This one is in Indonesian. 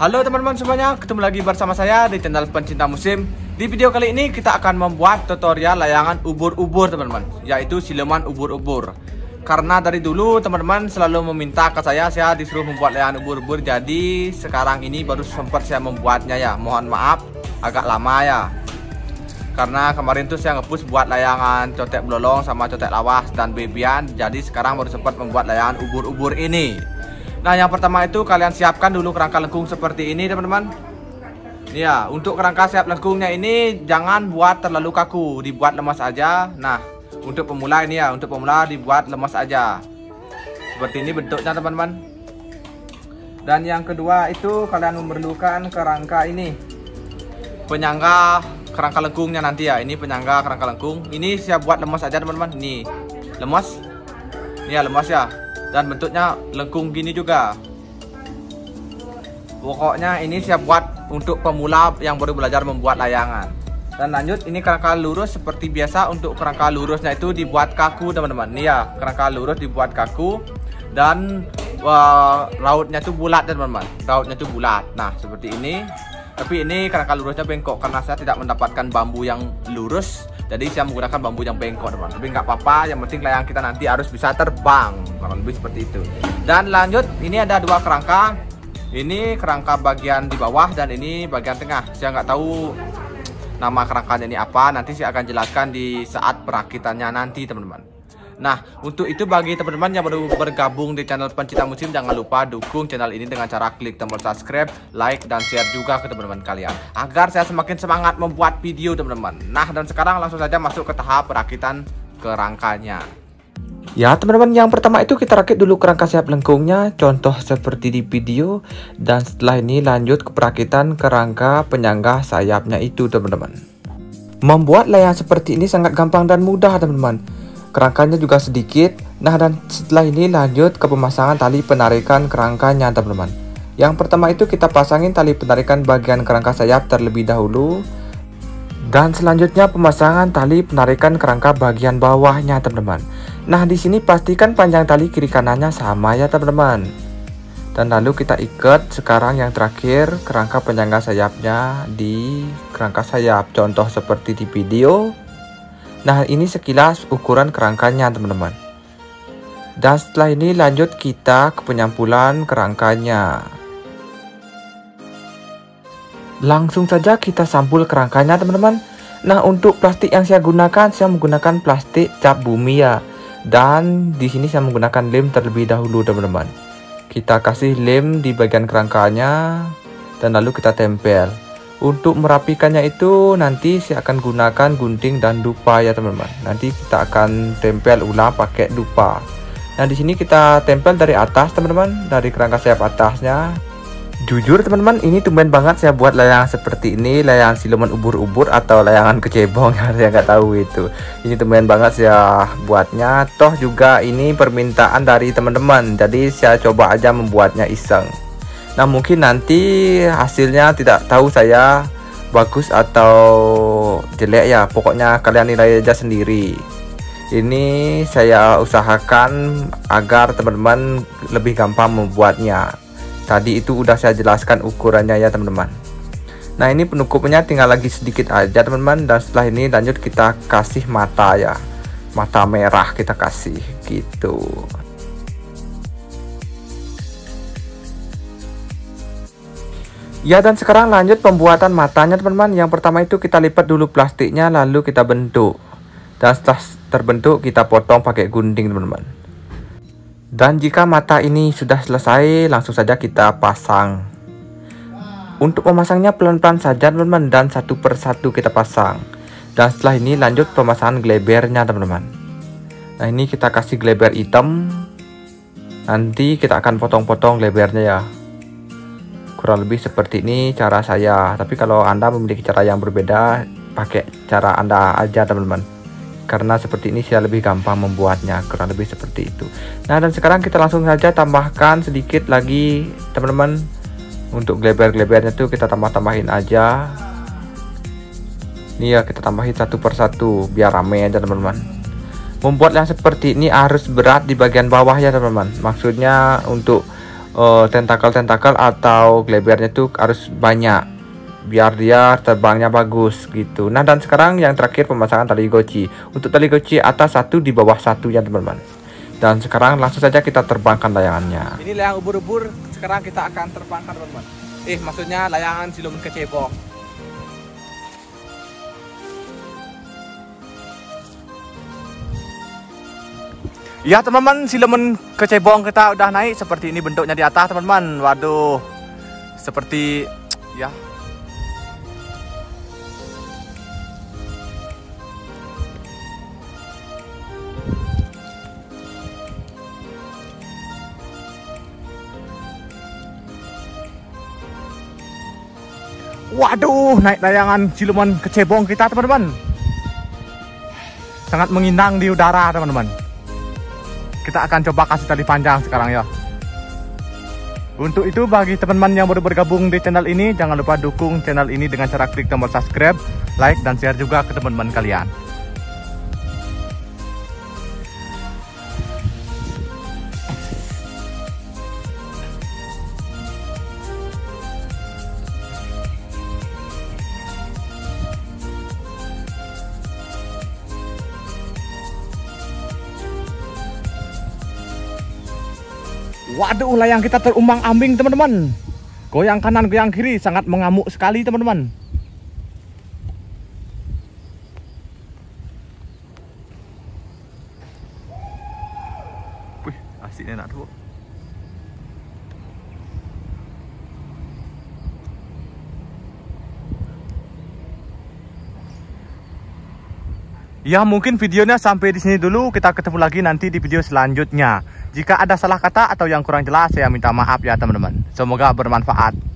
Halo teman-teman semuanya, ketemu lagi bersama saya di channel Pencinta Musim. Di video kali ini kita akan membuat tutorial layangan ubur-ubur teman-teman, yaitu siluman ubur-ubur. Karena dari dulu teman-teman selalu meminta ke saya disuruh membuat layangan ubur-ubur. Jadi sekarang ini baru sempat saya membuatnya ya. Mohon maaf agak lama ya. Karena kemarin tuh saya ngepush buat layangan cotek belolong sama cotek lawas dan bebian. Jadi sekarang baru sempat membuat layangan ubur-ubur ini. Nah, yang pertama itu kalian siapkan dulu kerangka lengkung seperti ini teman-teman. Ya, untuk kerangka siap lengkungnya ini jangan buat terlalu kaku, dibuat lemas aja. Nah, untuk pemula ini ya, untuk pemula dibuat lemas aja. Seperti ini bentuknya teman-teman. Dan yang kedua itu kalian memerlukan kerangka ini. Penyangga kerangka lengkungnya nanti ya, ini penyangga kerangka lengkung. Ini saya buat lemas aja teman-teman. Ini lemas. Ini ya lemas ya. Dan bentuknya lengkung gini juga. Pokoknya ini saya buat untuk pemula yang baru belajar membuat layangan. Dan lanjut, ini kerangka lurus seperti biasa. Untuk kerangka lurusnya itu dibuat kaku teman-teman. Nih ya, kerangka lurus dibuat kaku. Dan rautnya itu bulat teman-teman. Rautnya itu bulat. Nah seperti ini. Tapi ini kerangka lurusnya bengkok karena saya tidak mendapatkan bambu yang lurus. Jadi saya menggunakan bambu yang bengkok teman. Tapi nggak apa-apa, yang penting layang kita nanti harus bisa terbang. Kurang lebih seperti itu. Dan lanjut, ini ada dua kerangka. Ini kerangka bagian di bawah dan ini bagian tengah. Saya nggak tahu nama kerangkanya ini apa. Nanti saya akan jelaskan di saat perakitannya nanti teman-teman. Nah, untuk itu bagi teman-teman yang baru bergabung di channel Pencinta Musim, jangan lupa dukung channel ini dengan cara klik tombol subscribe, like, dan share juga ke teman-teman kalian, agar saya semakin semangat membuat video teman-teman. Nah, dan sekarang langsung saja masuk ke tahap perakitan kerangkanya. Ya teman-teman, yang pertama itu kita rakit dulu kerangka siap lengkungnya, contoh seperti di video. Dan setelah ini lanjut ke perakitan kerangka penyangga sayapnya itu teman-teman. Membuat layang seperti ini sangat gampang dan mudah teman-teman. Kerangkanya juga sedikit. Nah, dan setelah ini lanjut ke pemasangan tali penarikan kerangkanya teman-teman. Yang pertama itu kita pasangin tali penarikan bagian kerangka sayap terlebih dahulu. Dan selanjutnya pemasangan tali penarikan kerangka bagian bawahnya teman-teman. Nah, di sini pastikan panjang tali kiri kanannya sama ya teman-teman. Dan lalu kita ikat sekarang yang terakhir kerangka penyangga sayapnya di kerangka sayap, contoh seperti di video. Nah, ini sekilas ukuran kerangkanya teman-teman. Dan setelah ini lanjut kita ke penyampulan kerangkanya. Langsung saja kita sampul kerangkanya teman-teman. Nah, untuk plastik yang saya gunakan, saya menggunakan plastik cap bumi ya. Dan di sini saya menggunakan lem terlebih dahulu teman-teman. Kita kasih lem di bagian kerangkanya dan lalu kita tempel. Untuk merapikannya itu nanti saya akan gunakan gunting dan dupa ya teman-teman. Nanti kita akan tempel ulang pakai dupa. Nah, di sini kita tempel dari atas teman-teman, dari kerangka sayap atasnya. Jujur teman-teman, ini tumben banget saya buat layangan seperti ini, layangan siluman ubur-ubur atau layangan kecebong ya, saya nggak tahu itu. Ini tumben banget saya buatnya. Toh juga ini permintaan dari teman-teman, jadi saya coba aja membuatnya iseng. Nah, mungkin nanti hasilnya tidak tahu saya bagus atau jelek ya. Pokoknya kalian nilai aja sendiri. Ini saya usahakan agar teman-teman lebih gampang membuatnya. Tadi itu udah saya jelaskan ukurannya ya teman-teman. Nah, ini penutupnya tinggal lagi sedikit aja teman-teman. Dan setelah ini lanjut kita kasih mata ya. Mata merah kita kasih gitu. Ya, dan sekarang lanjut pembuatan matanya teman-teman. Yang pertama itu kita lipat dulu plastiknya, lalu kita bentuk. Dan setelah terbentuk kita potong pakai gunting teman-teman. Dan jika mata ini sudah selesai, langsung saja kita pasang. Untuk memasangnya pelan-pelan saja teman-teman, dan satu persatu kita pasang. Dan setelah ini lanjut pemasangan glebernya teman-teman. Nah, ini kita kasih gleber hitam. Nanti kita akan potong-potong glebernya ya. Kurang lebih seperti ini cara saya. Tapi kalau Anda memiliki cara yang berbeda, pakai cara Anda aja teman-teman. Karena seperti ini saya lebih gampang membuatnya, kurang lebih seperti itu. Nah, dan sekarang kita langsung saja tambahkan sedikit lagi teman-teman. Untuk gleber-glebernya tuh kita tambahin aja. Ini ya, kita tambahin satu persatu biar rame aja teman-teman. Membuat yang seperti ini harus berat di bagian bawah ya teman-teman. Maksudnya untuk tentakel atau glebernya tuh harus banyak biar dia terbangnya bagus gitu. Nah, dan sekarang yang terakhir pemasangan tali goci. Untuk tali goci atas satu di bawah satu ya teman-teman. Dan sekarang langsung saja kita terbangkan layangannya. Ini layang ubur-ubur, sekarang kita akan terbangkan teman-teman. Maksudnya layangan siluman kecebong. Ya teman-teman, siluman kecebong kita udah naik. Seperti ini bentuknya di atas teman-teman. Waduh, seperti ya. Waduh, naik layangan siluman kecebong kita teman-teman. Sangat menginang di udara teman-teman. Kita akan coba kasih tali panjang sekarang ya. Untuk itu bagi teman-teman yang baru bergabung di channel ini, jangan lupa dukung channel ini dengan cara klik tombol subscribe, like, dan share juga ke teman-teman kalian. Waduh, layang kita terumbang-ambing teman-teman. Goyang kanan, goyang kiri, sangat mengamuk sekali teman-teman. Wih, asiknya nak tuh. Ya, mungkin videonya sampai di sini dulu. Kita ketemu lagi nanti di video selanjutnya. Jika ada salah kata atau yang kurang jelas, saya minta maaf ya teman-teman. Semoga bermanfaat.